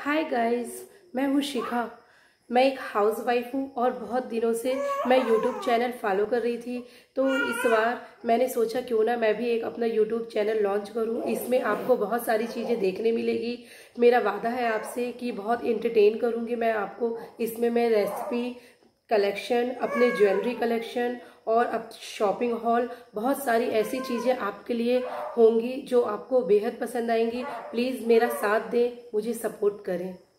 Hi guys, मैं हूँ शिखा। मैं एक हाउसवाइफ हूँ और बहुत दिनों से मैं यूट्यूब चैनल फॉलो कर रही थी। तो इस बार मैंने सोचा क्यों ना मैं भी एक अपना यूट्यूब चैनल लॉन्च करूँ। इसमें आपको बहुत सारी चीज़ें देखने मिलेगी। मेरा वादा है आपसे कि बहुत एंटरटेन करूँगी मैं आपको। इसमें मैं रेसिपी कलेक्शन, अपने ज्वेलरी कलेक्शन और अब शॉपिंग हॉल, बहुत सारी ऐसी चीज़ें आपके लिए होंगी जो आपको बेहद पसंद आएंगी। प्लीज़ मेरा साथ दें, मुझे सपोर्ट करें।